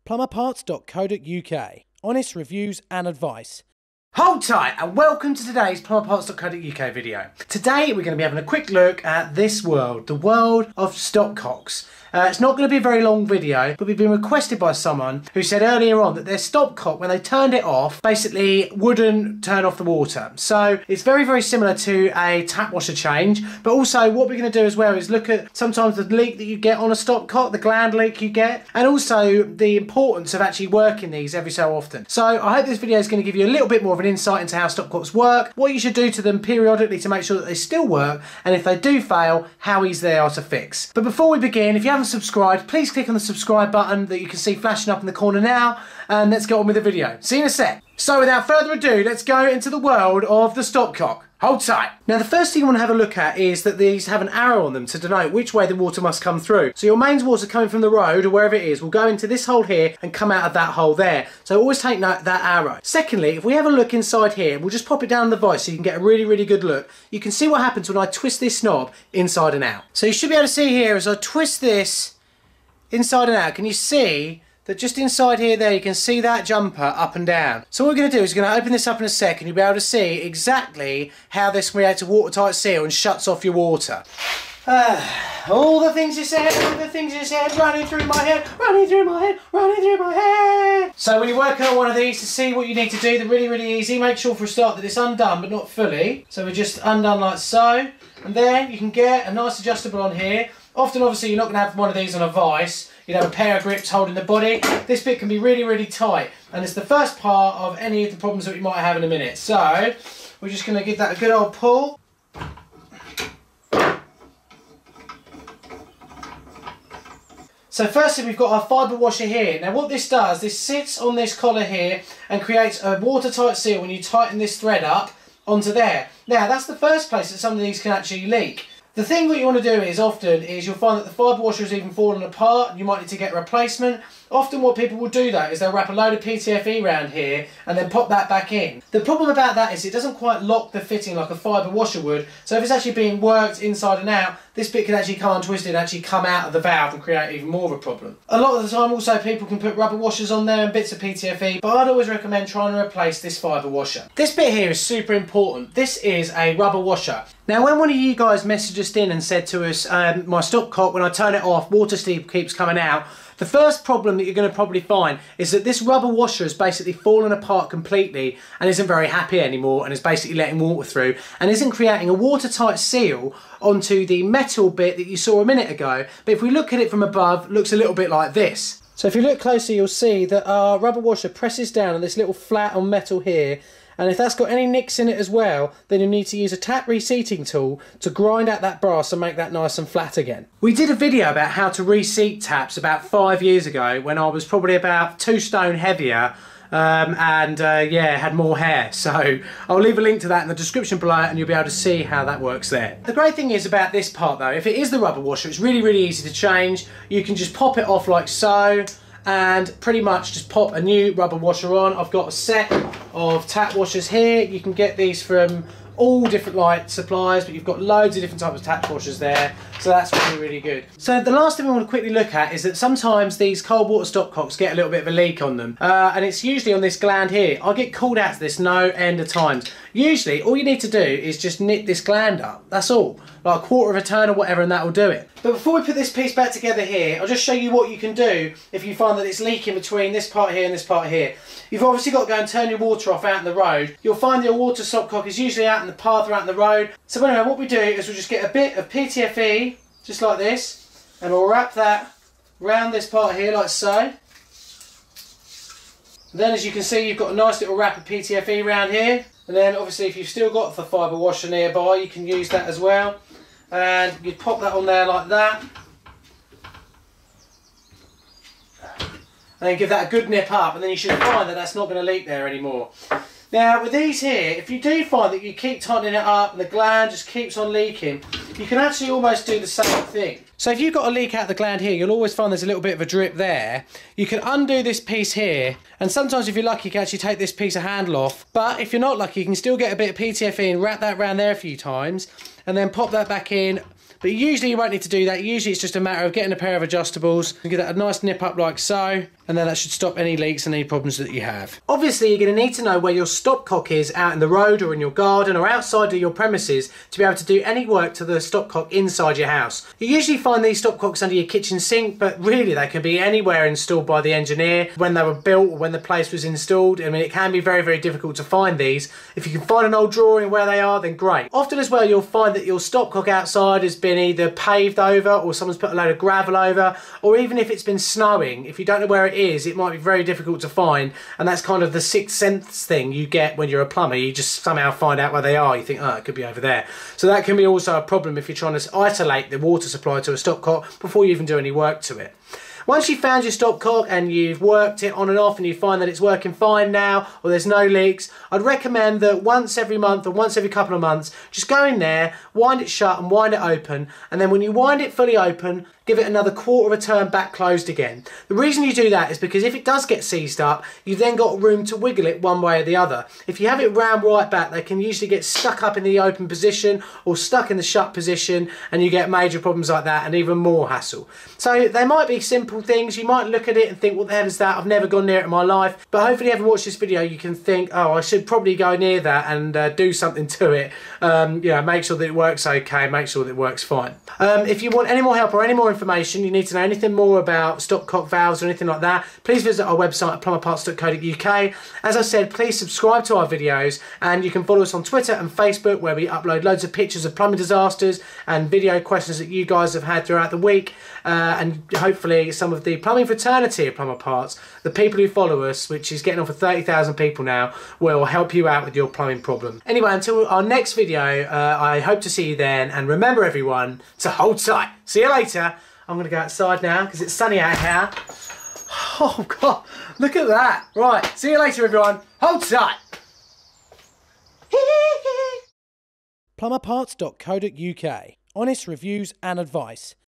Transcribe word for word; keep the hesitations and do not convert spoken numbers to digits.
plumber parts dot co dot U K. Honest reviews and advice. Hold tight and welcome to today's plumber parts dot co dot U K video. Today we're going to be having a quick look at this world, the world of stopcocks. Uh, it's not going to be a very long video, but we've been requested by someone who said earlier on that their stopcock, when they turned it off, basically wouldn't turn off the water. So it's very, very similar to a tap washer change, but also what we're going to do as well is look at sometimes the leak that you get on a stopcock, the gland leak you get, and also the importance of actually working these every so often. So I hope this video is going to give you a little bit more of an insight into how stopcocks work, what you should do to them periodically to make sure that they still work, and if they do fail, how easy they are to fix. But before we begin, if you haven't subscribed, please click on the subscribe button that you can see flashing up in the corner now, and let's get on with the video. See you in a sec. So without further ado, let's go into the world of the stopcock. Hold tight. Now the first thing you want to have a look at is that these have an arrow on them to denote which way the water must come through. So your mains water coming from the road or wherever it is will go into this hole here and come out of that hole there. So always take note of that arrow. Secondly, if we have a look inside here, we'll just pop it down the vise so you can get a really, really good look. You can see what happens when I twist this knob inside and out. So you should be able to see here as I twist this inside and out, can you see that just inside here there you can see that jumper up and down. So what we're going to do is we're going to open this up in a sec and you'll be able to see exactly how this creates a watertight seal and shuts off your water. Uh, all the things you said, all the things you said, running through my head, running through my head, running through my head. So when you work out one of these to see what you need to do, they're really, really easy. Make sure for a start that it's undone but not fully. So we're just undone like so. And then you can get a nice adjustable on here. Often obviously you're not going to have one of these on a vise. You'd have a pair of grips holding the body. This bit can be really, really tight, and it's the first part of any of the problems that we might have in a minute. So we're just going to give that a good old pull. So firstly we've got our fibre washer here. Now what this does, this sits on this collar here and creates a watertight seal when you tighten this thread up onto there. Now that's the first place that some of these can actually leak. The thing that you want to do is often is you'll find that the fibre washer has even fallen apart and you might need to get a replacement. Often what people will do though is they'll wrap a load of P T F E around here and then pop that back in. The problem about that is it doesn't quite lock the fitting like a fibre washer would, so if it's actually being worked inside and out, this bit can actually come untwisted and actually come out of the valve and create even more of a problem. A lot of the time also people can put rubber washers on there and bits of P T F E, but I'd always recommend trying to replace this fibre washer. This bit here is super important. This is a rubber washer. Now when one of you guys messaged us in and said to us, um, my stopcock, when I turn it off, water still keeps coming out, the first problem that you're going to probably find is that this rubber washer has basically fallen apart completely and isn't very happy anymore and is basically letting water through and isn't creating a watertight seal onto the metal bit that you saw a minute ago. But if we look at it from above, it looks a little bit like this. So if you look closely, you'll see that our rubber washer presses down on this little flat on metal here, and if that's got any nicks in it as well, then you need to use a tap reseating tool to grind out that brass and make that nice and flat again. We did a video about how to reseat taps about five years ago when I was probably about two stone heavier um, and uh, yeah, had more hair. So I'll leave a link to that in the description below and you'll be able to see how that works there. The great thing is about this part though, if it is the rubber washer, it's really, really easy to change. You can just pop it off like so, and pretty much just pop a new rubber washer on. I've got a set of tap washers here. You can get these from all different light suppliers, but you've got loads of different types of tap washers there, so that's really, really good. So the last thing we want to quickly look at is that sometimes these cold water stopcocks get a little bit of a leak on them, uh, and it's usually on this gland here. I get called out to this no end of times. Usually all you need to do is just knit this gland up, that's all, like a quarter of a turn or whatever, and that will do it. But before we put this piece back together here, I'll just show you what you can do if you find that it's leaking between this part here and this part here. You've obviously got to go and turn your water off out in the road. You'll find your water stopcock is usually out in the path or out in the road. So anyway, what we do is we'll just get a bit of P T F E, just like this, and we'll wrap that round this part here like so. And then as you can see, you've got a nice little wrap of P T F E around here. And then obviously if you've still got the fibre washer nearby, you can use that as well. And you pop that on there like that. And then give that a good nip up, and then you should find that that's not going to leak there anymore. Now with these here, if you do find that you keep tightening it up and the gland just keeps on leaking, you can actually almost do the same thing. So if you've got a leak out the gland here, you'll always find there's a little bit of a drip there. You can undo this piece here, and sometimes if you're lucky you can actually take this piece of handle off, but if you're not lucky you can still get a bit of P T F E and wrap that around there a few times and then pop that back in. But usually you won't need to do that. Usually it's just a matter of getting a pair of adjustables and get that a nice nip up like so, and then that should stop any leaks and any problems that you have. Obviously, you're going to need to know where your stopcock is out in the road or in your garden or outside of your premises to be able to do any work to the stopcock inside your house. You usually find these stopcocks under your kitchen sink, but really they can be anywhere installed by the engineer when they were built or when the place was installed. I mean, it can be very, very difficult to find these. If you can find an old drawing where they are, then great. Often as well, you'll find that your stopcock outside has been either paved over or someone's put a load of gravel over, or even if it's been snowing, if you don't know where it is, it might be very difficult to find, and that's kind of the sixth sense thing you get when you're a plumber. You just somehow find out where they are. You think, oh, it could be over there. So that can be also a problem if you're trying to isolate the water supply to a stopcock before you even do any work to it. Once you've found your stopcock and you've worked it on and off and you find that it's working fine now or there's no leaks, I'd recommend that once every month or once every couple of months, just go in there, wind it shut and wind it open, and then when you wind it fully open, give it another quarter of a turn back closed again. The reason you do that is because if it does get seized up, you've then got room to wiggle it one way or the other. If you have it round right back, they can usually get stuck up in the open position or stuck in the shut position, and you get major problems like that and even more hassle. So they might be simple things. You might look at it and think, what the hell is that? I've never gone near it in my life. But hopefully having watched this video, you can think, oh, I should probably go near that and uh, do something to it. Um, you know, make sure that it works okay, make sure that it works fine. Um, if you want any more help or any more information, you need to know anything more about stopcock valves or anything like that, please visit our website at plumber parts dot co dot U K. As I said, please subscribe to our videos, and you can follow us on Twitter and Facebook, where we upload loads of pictures of plumbing disasters and video questions that you guys have had throughout the week, uh, and hopefully some of the plumbing fraternity of Plumber Parts, the people who follow us, which is getting on for thirty thousand people now, will help you out with your plumbing problem. Anyway, until our next video, uh, I hope to see you then, and remember everyone to hold tight. See you later. I'm going to go outside now because it's sunny out here. Oh God, look at that. Right, see you later everyone. Hold tight. plumber parts dot co dot U K. Honest reviews and advice.